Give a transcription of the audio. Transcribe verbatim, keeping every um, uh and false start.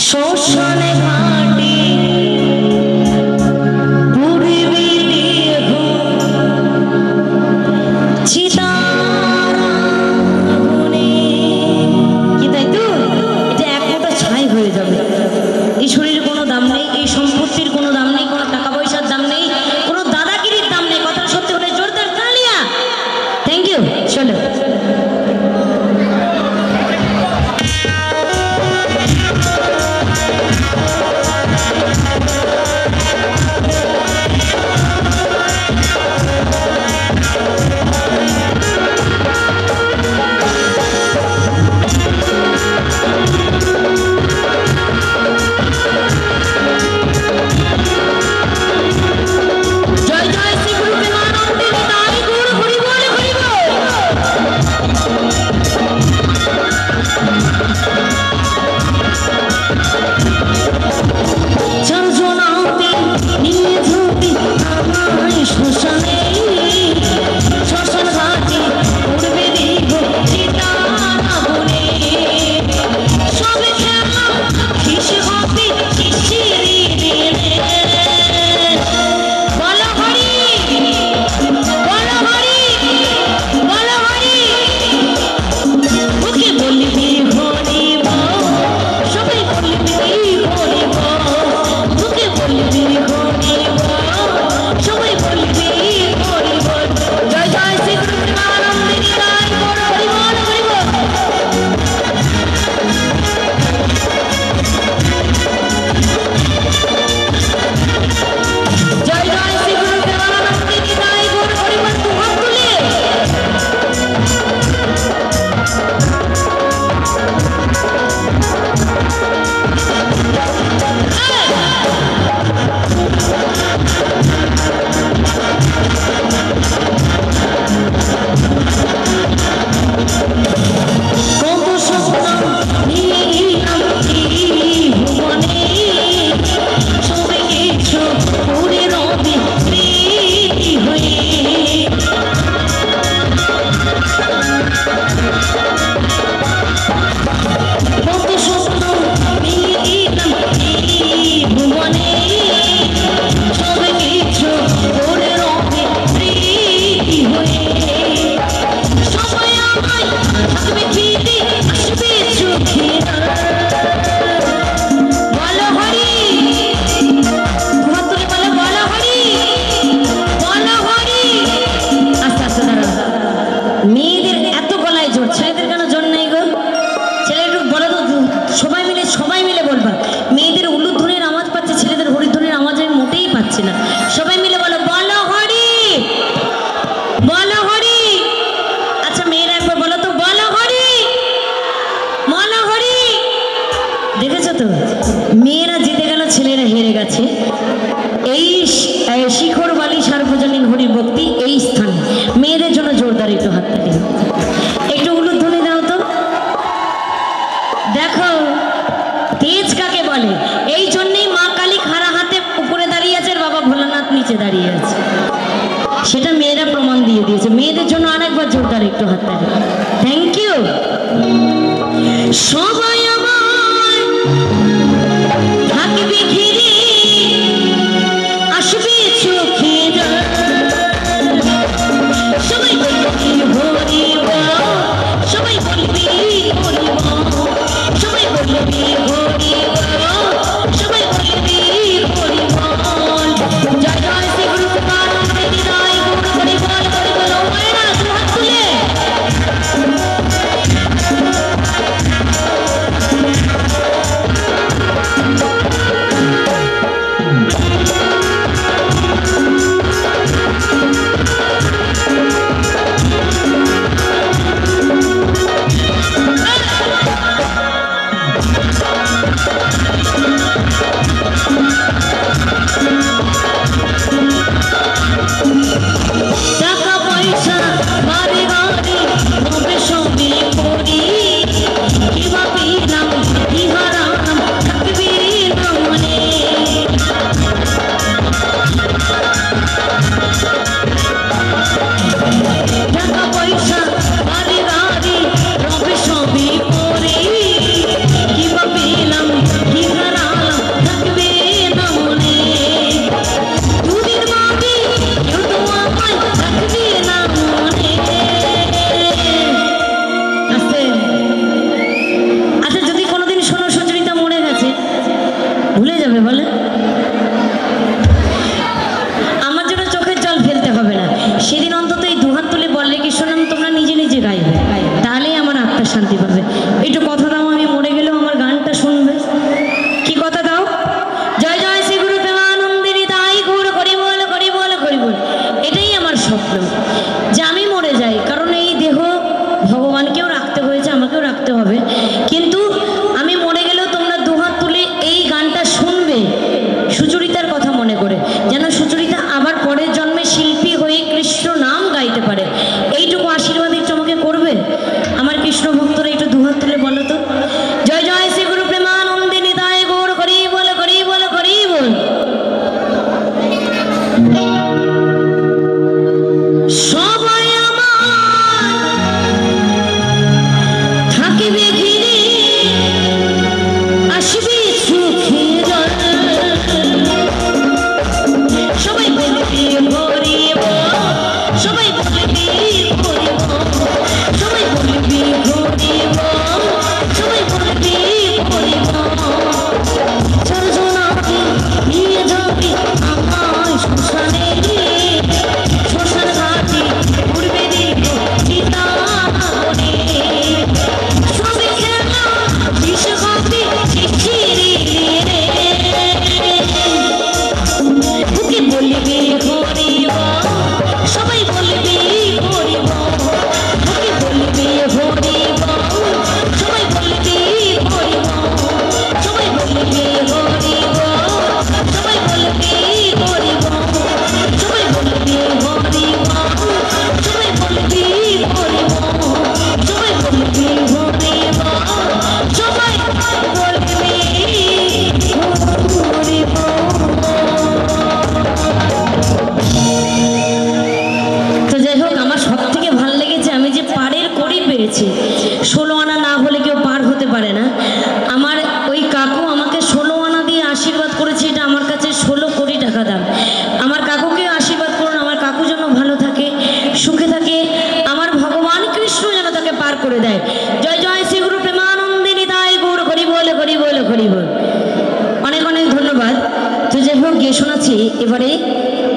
শোষণে ঘাটে পূর্বে দেহ চিতারণে। কি তাই তো? এটা এক ফোঁটা ছাই হয়ে যাবে। এই শরীরের কোনো দাম নেই, এই সম্পত্তির কোনো দাম নেই, কোনো টাকা পয়সার দাম নেই, কোনো দাদাগিরির দাম নেই। কথাটা সত্যি হলে জোরদার তালিয়া। Thank you. চলো মেয়েরা জিতে গেল, ছেলেরা হেরে গেছে। এই শিখর বালি সার্বজনীন হরি ভক্তি এই স্থানে মেয়েদের জন্য জোরদার একটু হাত তালি, একটু উলুধ্বনি দাও তো। দেখো তেজ কাকে বলে, এই জন্যই মা কালী খাড়া হাতে উপরে দাঁড়িয়ে আছে, বাবা ভোলানাথ নিচে দাঁড়িয়ে আছে, সেটা মেয়েরা প্রমাণ দিয়ে দিয়েছে। মেয়েদের জন্য আরেকবার জোরদার একটু হাত তালি। Thank you. সবাই থাকবে ঘিরে, আসবে চোখে, সবাই বলবে হরিব, সবাই বলবে হরিব, সবাই বলবে হরিব, সবাই বলবে হরিব। জয় জয় শ্রী গুরু গোবিন্দ হৃদয় গুরু হরিবল হরিবল। মায়েরা দু হাত তুলে যাবে বলে? আমার জন্য চোখের জল ফেলতে হবে না, সেদিন অন্তত এই দুহাত তুলে বললে কৃষ্ণ নাম তোমরা নিজে নিজে গাইবে, তাহলেই আমার আত্মার শান্তি পাবে। একটু কথা দাও, আমি মরে গেলেও আমার গানটা শুনবে। কি কথা দাও? জয় জয় শ্রী গুরু প্রেমানন্দিনী তাই গুর করি বল করি বল করি বল। এটাই আমার স্বপ্ন, যে আমি মরে যাই, কারণ এই দেহ ভগবানকেও রাখতে হয়েছে, আমাকেও রাখতে হবে, কিন্তু আমি মরে গেলেও তোমরা দুহাত তুলে এই গানটা শুনবে সুচরিতার কথা মনে করে, যেন সুচরিতা আবার পরের জন্মে শিল্পী হয়ে কৃষ্ণ নাম গাইতে পারে। এইটুকু আশীর্বাদ একটু আমাকে করবে আমার কৃষ্ণ ভক্তরা? একটু দুহাত তুলে বলো তো, জয় জয় শ্রী গুরু প্রেমানন্দিনী তাই গৌর করি বল করি বল করি বল। সবাই আমার থাকিবে ঘিরে, আসবে সুখে জল, সবাই বলবে হরিব, সবাই বলবে হরিব, সবাই বলবে হরিব, সবাই বলবে হরিব। চারজনাকে নিয়ে যাবে আমায় শ্মশানে, শ্মশান ঘাটে ঘুরবে দেখো সীতা করে, সবে খেলা বিষ খাবে শিশিরে রে, বুকে বলবে হরিব, সবাই বলবে হরিব, বুকে বলবে হরিব, সবাই বলবে হরিব, সবাই বলবে হরিব, সবাই বলবে হরিব, সবাই বলবে হরিব, সবাই বলবে হরিব, সবাই বলবে হরিব, সবাই বলবে হরিব। তো যাই হোক, আমার সব থেকে ভালো লেগেছে আমি যে পাড়ের কড়ি পেয়েছি। ষোলো আনা না হলে কেউ পার হতে পারে না। আমার ওই কাকু আমাকে ষোলো আনা দিয়ে আশীর্বাদ করেছে, এটা আমার কাছে ষোলো কোটি টাকা দাম। আমার কাকুকে আশীর্বাদ করুন, আমার কাকু যেন ভালো থাকে, সুখে থাকে, আমার ভগবান কৃষ্ণ যেন তাকে পার করে দেয়। জয় জয় শ্রী গুরু প্রেমানন্দিনী তাই গৌর করি বলে করি বলে করি বল। অনেক অনেক ধন্যবাদ। তো যাই হোক, গিয়ে শোনাচ্ছি এবারে